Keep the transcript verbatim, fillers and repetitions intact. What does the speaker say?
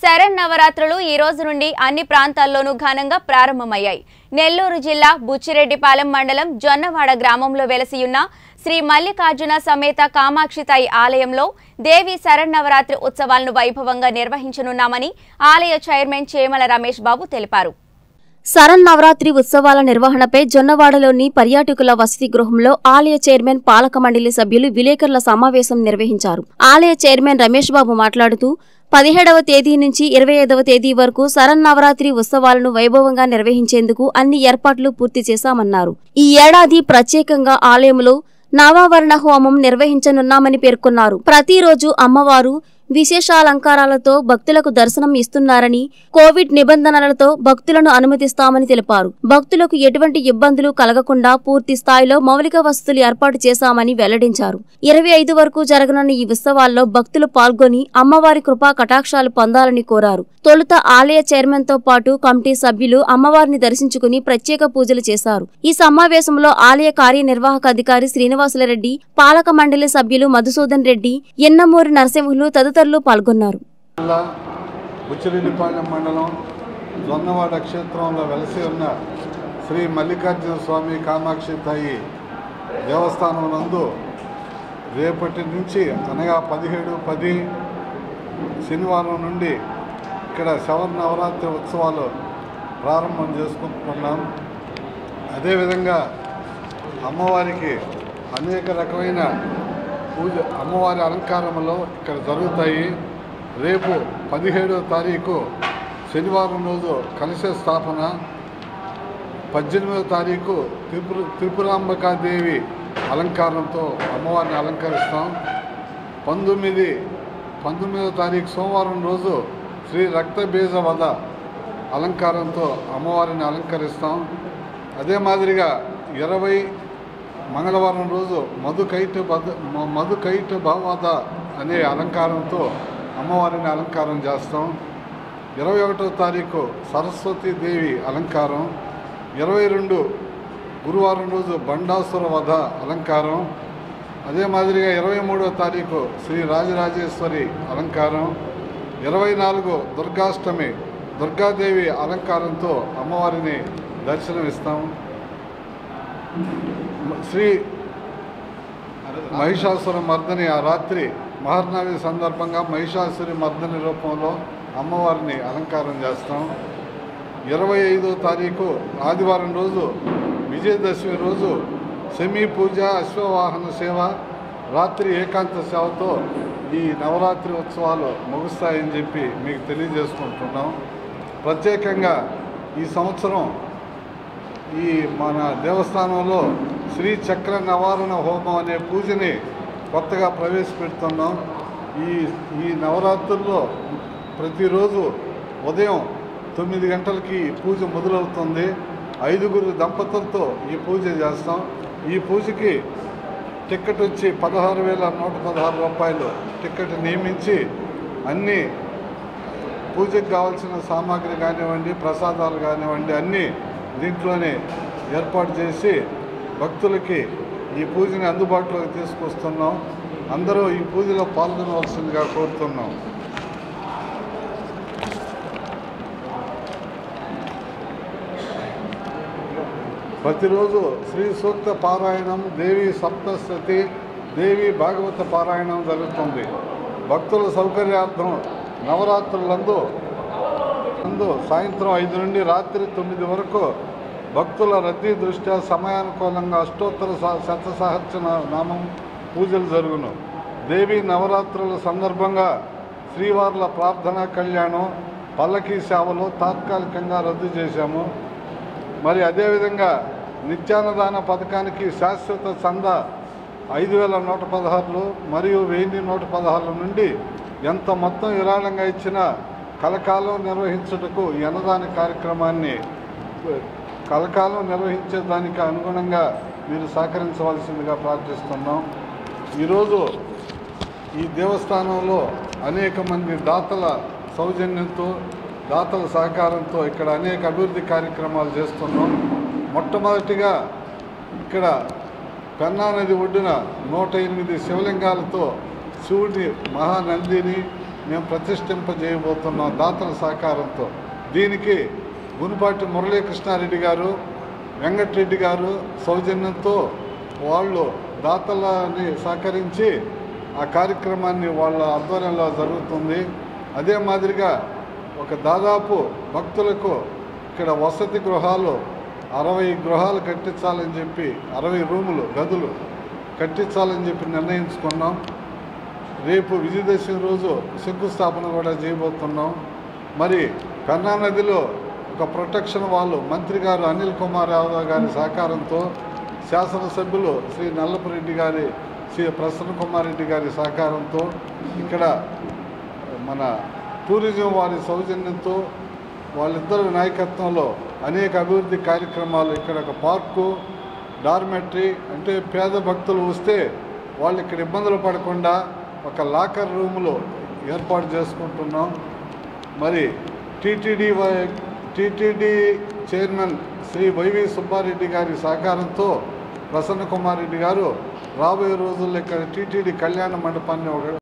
శరన్నవరాత్రులు ఈ రోజు నుండి అన్ని ప్రాంతాల్లోనూ ఘనంగా ప్రారంభమయ్యాయి. నెల్లూరు జిల్లా బుచ్చిరెడ్డిపాలెం మండలం జొన్నవాడ గ్రామంలో వెలసియున్న శ్రీ మల్లికార్జున సమేత కామాక్షితాయి ఆలయంలో దేవి శరన్నవరాత్రి ఉత్సవాలను వైభవంగా నిర్వహించనున్నామని ఆలయ చైర్మన్ చేమల రమేష్ బాబు తెలిపారు. శరన్నవరాత్రి ఉత్సవాల నిర్వహణపై జొన్నవాడలోని పర్యాటకుల వసతి గృహంలో ఆలయ చైర్మన్ పాలక మండలి సభ్యులు విలేకరుల సమావేశం నిర్వహించారు. ఆలయ చైర్మన్ రమేష్ బాబు మాట్లాడుతూ పదిహేడవ తేదీ నుంచి ఇరవై ఐదవ తేదీ వరకు శరన్నవరాత్రి ఉత్సవాలను వైభవంగా నిర్వహించేందుకు అన్ని ఏర్పాట్లు పూర్తి చేశామన్నారు. ఈ ఏడాది ప్రత్యేకంగా ఆలయంలో నవావరణ హోమం నిర్వహించనున్నామని పేర్కొన్నారు. ప్రతిరోజు అమ్మవారు విశేషాలంకారాలతో భక్తులకు దర్శనం ఇస్తున్నారని, కోవిడ్ నిబంధనలతో భక్తులను అనుమతిస్తామని తెలిపారు. భక్తులకు ఎటువంటి ఇబ్బందులు కలగకుండా పూర్తి స్థాయిలో మౌలిక వసతులు ఏర్పాటు చేశామని వెల్లడించారు. ఇరవై ఐదు వరకు జరగనున్న ఈ ఉత్సవాల్లో భక్తులు పాల్గొని అమ్మవారి కృపా కటాక్షాలు పొందాలని కోరారు. తొలుత ఆలయ చైర్మన్ తో పాటు కమిటీ సభ్యులు అమ్మవారిని దర్శించుకుని ప్రత్యేక పూజలు చేశారు. ఈ సమావేశంలో ఆలయ కార్యనిర్వాహక అధికారి శ్రీనివాసులరెడ్డి, పాలక మండలి సభ్యులు మధుసూదన్ రెడ్డి, ఎన్నమూరి నరసింహులు తదితరులు పాల్గొన్నారు. బుచ్చిరెడ్డిపాలెం మండలం జొన్నవాడ క్షేత్రంలో వెలసి ఉన్న శ్రీ మల్లికార్జున స్వామి కామాక్షితాయి దేవస్థానం నందు రేపటి నుంచి అనగా పదిహేడు పది శనివారం నుండి ఇక్కడ శరన్నవరాత్రి ఉత్సవాలు ప్రారంభం చేసుకుంటున్నాం. అదేవిధంగా అమ్మవారికి అనేక రకమైన పూజ అమ్మవారి అలంకారంలో ఇక్కడ జరుగుతాయి. రేపు పదిహేడవ తారీఖు శనివారం రోజు కలశ స్థాపన, పద్దెనిమిదవ తారీఖు త్రిపుర త్రిపురాంబకాదేవి అలంకారంతో అమ్మవారిని అలంకరిస్తాం. పంతొమ్మిది పంతొమ్మిదవ తారీఖు సోమవారం రోజు శ్రీ రక్తబీజ వధ అలంకారంతో అమ్మవారిని అలంకరిస్తాం. అదే మాదిరిగా ఇరవై మంగళవారం రోజు మధుకైట బద మధుకైట భవద అనే అలంకారంతో అమ్మవారిని అలంకారం చేస్తాం. ఇరవై ఒకటో తారీఖు సరస్వతీదేవి అలంకారం, ఇరవై రెండు గురువారం రోజు బండాసుర వధ అలంకారం, అదే మాదిరిగా ఇరవై మూడో తారీఖు శ్రీ రాజరాజేశ్వరి అలంకారం, ఇరవై నాలుగు దుర్గాష్టమి దుర్గాదేవి అలంకారంతో అమ్మవారిని దర్శనమిస్తాం. శ్రీ మహిషాసుర మర్దని ఆ రాత్రి మహర్నవి సందర్భంగా మహిషాసురి మర్దని రూపంలో అమ్మవారిని అలంకారం చేస్తాం. ఇరవై ఐదో తారీఖు ఆదివారం రోజు విజయదశమి రోజు సెమీ పూజ, అశ్వవాహన సేవ, రాత్రి ఏకాంత సేవతో ఈ నవరాత్రి ఉత్సవాలు ముగుస్తాయని చెప్పి మీకు తెలియజేసుకుంటున్నాం. ప్రత్యేకంగా ఈ సంవత్సరం ఈ మన దేవస్థానంలో శ్రీ చక్ర నివారణ హోమం అనే పూజని కొత్తగా ప్రవేశపెడుతున్నాం. ఈ ఈ నవరాత్రుల్లో ప్రతిరోజు ఉదయం తొమ్మిది గంటలకి పూజ మొదలవుతుంది. ఐదుగురు దంపతులతో ఈ పూజ చేస్తాం. ఈ పూజకి టికెట్ వచ్చి పదహారు వేల నూట పదహారు రూపాయలు టికెట్ నియమించి అన్ని పూజకు కావాల్సిన సామాగ్రి కానివ్వండి, ప్రసాదాలు కానివ్వండి అన్నీ దీంట్లోనే ఏర్పాటు చేసి భక్తులకి ఈ పూజని అందుబాటులోకి తీసుకొస్తున్నాం. అందరూ ఈ పూజలో పాల్గొనవలసిందిగా కోరుతున్నాం. ప్రతిరోజు శ్రీ సూక్త పారాయణం, దేవి సప్తశతి, దేవి భాగవత పారాయణం జరుగుతుంది. భక్తుల సౌకర్యార్థం నవరాత్రులందు అందు సాయంత్రం ఐదు నుండి రాత్రి తొమ్మిది వరకు భక్తుల రద్దీ దృష్ట్యా సమయానుకూలంగా అష్టోత్తర శత సహస్ర నామం పూజలు జరుగును. దేవి నవరాత్రుల సందర్భంగా శ్రీవార్ల ప్రార్థన కళ్యాణం, పల్లకీ సేవలు తాత్కాలికంగా రద్దు చేశాము. మరి అదేవిధంగా నిత్యాన్నదాన పథకానికి శాశ్వత చంద ఐదు వేల నూట పదహారులు మరియు వెయ్యి నూట పదహారుల నుండి ఎంత మొత్తం విరాళంగా ఇచ్చినా కలకాలం నిర్వహించుటకు ఈ అన్నదాన కార్యక్రమాన్ని కలకాలం నిర్వహించేదానికి అనుగుణంగా మీరు సహకరించవలసిందిగా ప్రార్థిస్తున్నాం. ఈరోజు ఈ దేవస్థానంలో అనేక మంది దాతల సౌజన్యంతో, దాతల సహకారంతో ఇక్కడ అనేక అభివృద్ధి కార్యక్రమాలు చేస్తున్నాం. మొట్టమొదటిగా ఇక్కడ పెన్నా నది ఒడ్డున నూట ఎనిమిది శివలింగాలతో శివుడి మహానందిని మేము ప్రతిష్ఠింపజేయబోతున్నాం దాతల సహకారంతో. దీనికి గునిపాటి మురళీకృష్ణారెడ్డి గారు, వెంకటరెడ్డి గారు సౌజన్యంతో వాళ్ళు దాతలని సహకరించి ఆ కార్యక్రమాన్ని వాళ్ళ ఆధ్వర్యంలో జరుగుతుంది. అదే మాదిరిగా ఒక దాదాపు భక్తులకు ఇక్కడ వసతి గృహాలు అరవై గృహాలు కట్టించాలని చెప్పి, అరవై రూములు గదులు కట్టించాలని చెప్పి నిర్ణయించుకున్నాం. రేపు విజయదశమి రోజు శంకుస్థాపన కూడా చేయబోతున్నాం. మరి పెన్నా నదిలో ఒక ప్రొటెక్షన్ వాళ్ళు మంత్రి గారు అనిల్ కుమార్ యాదవ్ గారి సహకారంతో, శాసనసభ్యులు శ్రీ నల్లపురెడ్డి గారి, శ్రీ ప్రసన్న కుమార్ రెడ్డి గారి సహకారంతో, ఇక్కడ మన టూరిజం వారి సౌజన్యంతో, వాళ్ళిద్దరి నాయకత్వంలో అనేక అభివృద్ధి కార్యక్రమాలు, ఇక్కడ ఒక పార్కు, డార్మెటరీ, అంటే పేద భక్తులు వస్తే వాళ్ళు ఇక్కడ ఇబ్బందులు పడకుండా ఒక లాకర్ రూములు ఏర్పాటు చేసుకుంటున్నాం. మరి TTD TTD chairman Shri YV Subba Reddy గారి సహకారంతో ప్రసన్న కుమార్ రెడ్డి గారు రాబోయే రోజుల్లో ఇక్కడ టీటీడీ కళ్యాణ మండపాన్ని ఒక